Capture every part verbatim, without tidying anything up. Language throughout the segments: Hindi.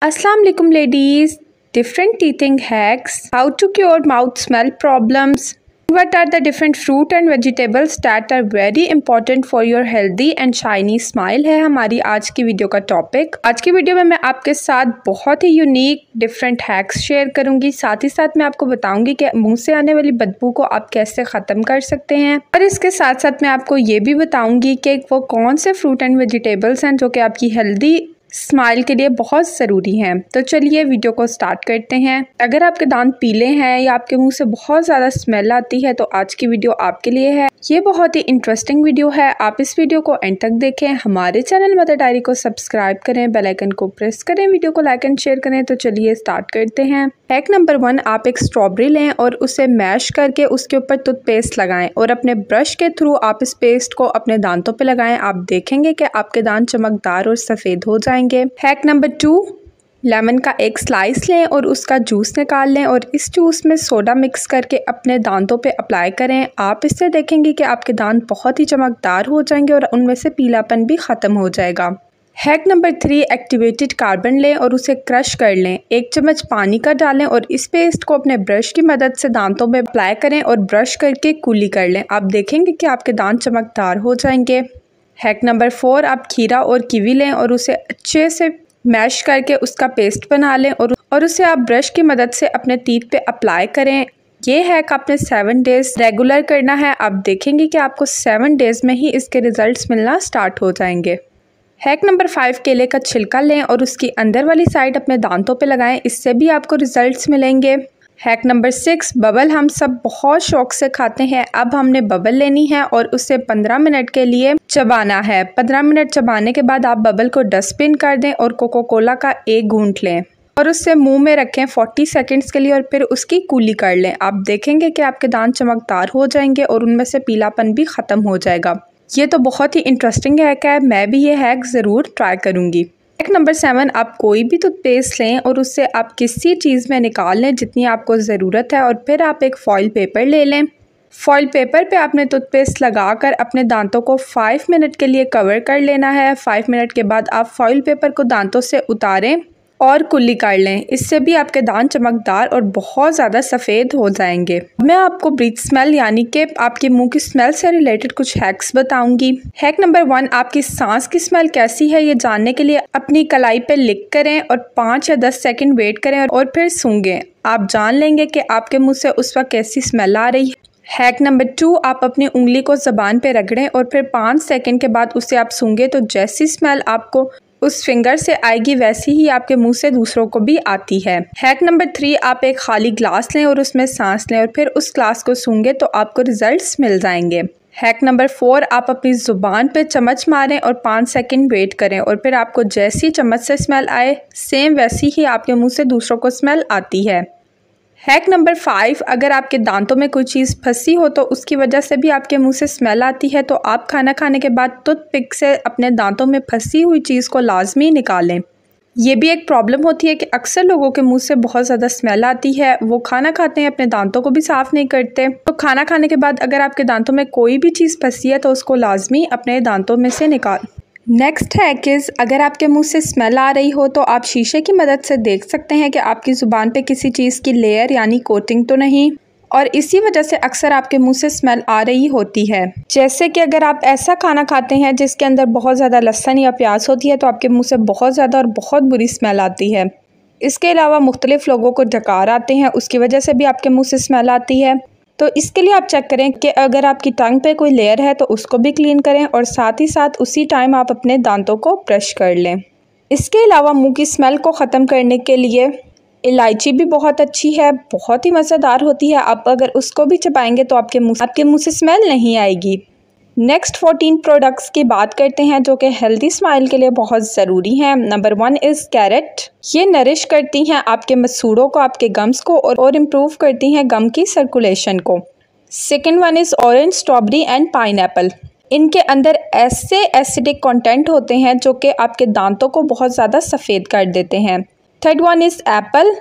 Assalamu alaikum ladies. Different teething hacks, how to cure mouth smell problems, what are the different fruit and vegetables that are very important for your healthy and shiny smile है हमारी आज की वीडियो का टॉपिक। आज की वीडियो में मैं आपके साथ बहुत ही यूनिक डिफरेंट हैक्स शेयर करूंगी, साथ ही साथ मैं आपको बताऊंगी कि मुंह से आने वाली बदबू को आप कैसे ख़त्म कर सकते हैं, और इसके साथ साथ मैं आपको ये भी बताऊंगी कि वो कौन से फ्रूट एंड वेजिटेबल्स हैं जो कि आपकी हेल्दी स्माइल के लिए बहुत ज़रूरी हैं। तो चलिए वीडियो को स्टार्ट करते हैं। अगर आपके दांत पीले हैं या आपके मुंह से बहुत ज़्यादा स्मेल आती है तो आज की वीडियो आपके लिए है। ये बहुत ही इंटरेस्टिंग वीडियो है, आप इस वीडियो को एंड तक देखें। हमारे चैनल मदर डायरी को सब्सक्राइब करें, बेल आइकन को प्रेस करें, वीडियो को लाइक एंड शेयर करें। तो चलिए स्टार्ट करते हैं। हैक नंबर वन, आप एक स्ट्रॉबेरी लें और उसे मैश करके उसके ऊपर टूथपेस्ट लगाएं और अपने ब्रश के थ्रू आप इस पेस्ट को अपने दांतों पे लगाएं। आप देखेंगे कि आपके दांत चमकदार और सफ़ेद हो जाएंगे। हैक नंबर टू, लेमन का एक स्लाइस लें और उसका जूस निकाल लें और इस जूस में सोडा मिक्स करके अपने दांतों पे अप्लाई करें। आप इससे देखेंगे कि आपके दांत बहुत ही चमकदार हो जाएंगे और उनमें से पीलापन भी ख़त्म हो जाएगा। Hack number three, activated carbon लें और उसे क्रश कर लें। एक चम्मच पानी का डालें और इस पेस्ट को अपने ब्रश की मदद से दांतों में अप्लाई करें और ब्रश करके कुली कर लें। आप देखेंगे कि आपके दांत चमकदार हो जाएंगे। हैक नंबर फोर, आप खीरा और कीवी लें और उसे अच्छे से मैश करके उसका पेस्ट बना लें और और उसे आप ब्रश की मदद से अपने टीथ पे अप्लाई करें। ये हैक आपने सेवन डेज रेगुलर करना है। आप देखेंगे कि आपको सेवन डेज में ही इसके रिजल्ट्स मिलना स्टार्ट हो जाएंगे। हैक नंबर फाइव, केले का छिलका लें और उसकी अंदर वाली साइड अपने दांतों पे लगाएं, इससे भी आपको रिजल्ट्स मिलेंगे। हैक नंबर सिक्स, बबल हम सब बहुत शौक से खाते हैं। अब हमने बबल लेनी है और उसे पंद्रह मिनट के लिए चबाना है। पंद्रह मिनट चबाने के बाद आप बबल को डस्टबिन कर दें और कोको कोला का एक घूंट लें और उससे मुंह में रखें चालीस सेकंड्स के लिए और फिर उसकी कूली कर लें। आप देखेंगे कि आपके दांत चमकदार हो जाएंगे और उनमें से पीलापन भी ख़त्म हो जाएगा। ये तो बहुत ही इंटरेस्टिंग हैक है, मैं भी ये हैक ज़रूर ट्राई करूँगी। हैक नंबर सेवन, आप कोई भी टूथपेस्ट लें और उससे आप किसी चीज़ में निकाल लें जितनी आपको ज़रूरत है और फिर आप एक फॉइल पेपर ले लें। फॉइल पेपर पे आपने टूथपेस्ट लगाकर अपने दांतों को फाइव मिनट के लिए कवर कर लेना है। फाइव मिनट के बाद आप फॉइल पेपर को दांतों से उतारें और कुल्ली कर लें, इससे भी आपके दांत चमकदार और बहुत ज़्यादा सफ़ेद हो जाएंगे। मैं आपको ब्रीथ स्मेल यानी कि आपके मुंह की स्मेल से रिलेटेड कुछ हैक्स बताऊंगी। हैक नंबर वन, आपकी सांस की स्मेल कैसी है ये जानने के लिए अपनी कलाई पे लिख करें और पाँच या दस सेकंड वेट करें और फिर सूंघें। आप जान लेंगे कि आपके मुंह से उस वक्त कैसी स्मेल आ रही है। हैक नंबर टू, आप अपनी उंगली को ज़बान पे रगड़ें और फिर पाँच सेकंड के बाद उसे आप सूंघें तो जैसी स्मेल आपको उस फिंगर से आएगी वैसी ही आपके मुंह से दूसरों को भी आती है। हैक नंबर थ्री, आप एक खाली ग्लास लें और उसमें सांस लें और फिर उस ग्लास को सूंघें तो आपको रिजल्ट्स मिल जाएंगे। हैक नंबर फोर, आप अपनी ज़ुबान पे चम्मच मारें और पाँच सेकंड वेट करें और फिर आपको जैसी चम्मच से स्मेल आए सेम वैसी ही आपके मुंह से दूसरों को स्मेल आती है। हैक नंबर फाइव, अगर आपके दांतों में कोई चीज़ फंसी हो तो उसकी वजह से भी आपके मुंह से स्मेल आती है तो आप खाना खाने के बाद टूथपिक से अपने दांतों में फंसी हुई चीज़ को लाजमी निकालें। ये भी एक प्रॉब्लम होती है कि अक्सर लोगों के मुंह से बहुत ज़्यादा स्मेल आती है, वो खाना खाते हैं अपने दांतों को भी साफ़ नहीं करते। तो खाना खाने के बाद अगर आपके दांतों में कोई भी चीज़ फंसी है तो उसको लाजमी अपने दांतों में से निकाल। नेक्स्ट हैक इज़, अगर आपके मुंह से स्मेल आ रही हो तो आप शीशे की मदद से देख सकते हैं कि आपकी ज़ुबान पे किसी चीज़ की लेयर यानी कोटिंग तो नहीं, और इसी वजह से अक्सर आपके मुंह से स्मेल आ रही होती है। जैसे कि अगर आप ऐसा खाना खाते हैं जिसके अंदर बहुत ज़्यादा लहसुन या प्याज होती है तो आपके मुंह से बहुत ज़्यादा और बहुत बुरी स्मेल आती है। इसके अलावा मुख्तलिफ लोगों को डकार आते हैं, उसकी वजह से भी आपके मुँह से स्मेल आती है। तो इसके लिए आप चेक करें कि अगर आपकी टंग पे कोई लेयर है तो उसको भी क्लीन करें और साथ ही साथ उसी टाइम आप अपने दांतों को ब्रश कर लें। इसके अलावा मुंह की स्मेल को ख़त्म करने के लिए इलायची भी बहुत अच्छी है, बहुत ही मज़ेदार होती है। आप अगर उसको भी चबाएंगे तो आपके मुंह आपके मुंह से स्मेल नहीं आएगी। नेक्स्ट फोर्टीन प्रोडक्ट्स की बात करते हैं जो कि हेल्दी स्माइल के लिए बहुत ज़रूरी हैं। Number one is carrot. ये नरिश करती हैं आपके मसूड़ों को, आपके गम्स को और और इम्प्रूव करती हैं गम की सर्कुलेशन को। Second one is orange, strawberry and pineapple. इनके अंदर ऐसे एसिडिक कंटेंट होते हैं जो कि आपके दांतों को बहुत ज़्यादा सफ़ेद कर देते हैं। Third one is apple.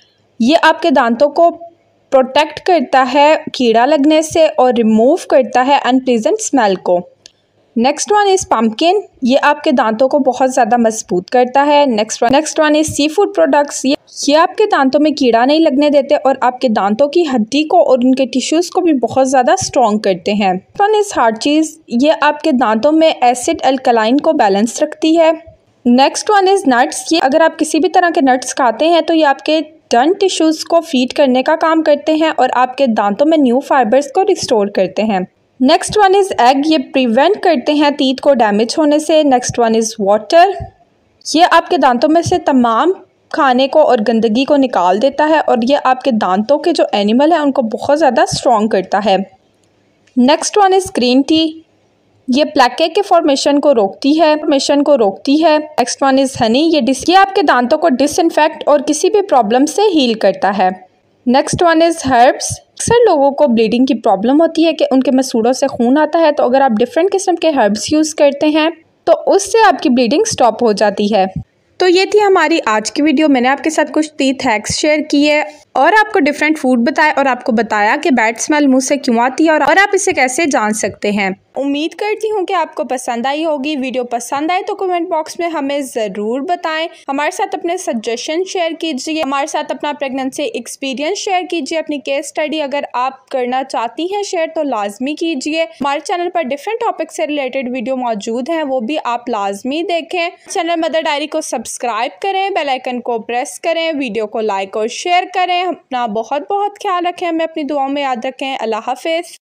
ये आपके दांतों को प्रोटेक्ट करता है कीड़ा लगने से और रिमूव करता है अनप्लीजेंट स्मेल को। नेक्स्ट वन इज़ पम्पकिन, ये आपके दांतों को बहुत ज़्यादा मजबूत करता है। Next one next one is seafood products, ये ये आपके दांतों में कीड़ा नहीं लगने देते और आपके दांतों की हड्डी को और उनके टिश्यूज़ को भी बहुत ज़्यादा स्ट्रॉन्ग करते हैं। वन इज़ हार्ड चीज़, ये आपके दांतों में एसिड अल्कलाइन को बैलेंस रखती है। नेक्स्ट वन इज़ नट्स, ये अगर आप किसी भी तरह के नट्स खाते हैं तो ये आपके डन टिश्यूज़ को फीड करने का काम करते हैं और आपके दांतों में न्यू फाइबर्स को रिस्टोर करते हैं। नेक्स्ट वन इज़ एग, ये प्रिवेंट करते हैं टीथ को डैमेज होने से। नेक्स्ट वन इज़ वाटर, ये आपके दांतों में से तमाम खाने को और गंदगी को निकाल देता है और ये आपके दांतों के जो एनिमल हैं उनको बहुत ज़्यादा स्ट्रॉन्ग करता है। Next one is green tea, ये प्लेके के फॉर्मेशन को रोकती है फॉर्मेशन को रोकती है। नेक्स्ट वन इज़ हनी, ये डिस ये आपके दांतों को डिसइंफेक्ट और किसी भी प्रॉब्लम से हील करता है। नेक्स्ट वन इज़ हर्ब्स, अक्सर लोगों को ब्लीडिंग की प्रॉब्लम होती है कि उनके मसूड़ों से खून आता है, तो अगर आप डिफरेंट किस्म के हर्ब्स यूज़ करते हैं तो उससे आपकी ब्लीडिंग स्टॉप हो जाती है। तो ये थी हमारी आज की वीडियो। मैंने आपके साथ कुछ टीथ हैक्स शेयर किए और आपको डिफरेंट फूड बताए और आपको बताया कि बैड स्मेल मुंह से क्यों आती है और, और आप इसे कैसे जान सकते हैं। उम्मीद करती हूँ कि आपको पसंद आई होगी। वीडियो पसंद आए तो कमेंट बॉक्स में हमें ज़रूर बताएं। हमारे साथ अपने सजेशन शेयर कीजिए, हमारे साथ अपना प्रेगनेंसी एक्सपीरियंस शेयर कीजिए। अपनी केस स्टडी अगर आप करना चाहती हैं शेयर तो लाजमी कीजिए। हमारे चैनल पर डिफरेंट टॉपिक से रिलेटेड वीडियो मौजूद हैं, वो भी आप लाजमी देखें। चैनल मदर डायरी को सब्सक्राइब करें, बेल आइकन को प्रेस करें, वीडियो को लाइक और शेयर करें। अपना बहुत बहुत ख्याल रखें, हमें अपनी दुआओं में याद रखें। अल्लाह हाफिज़।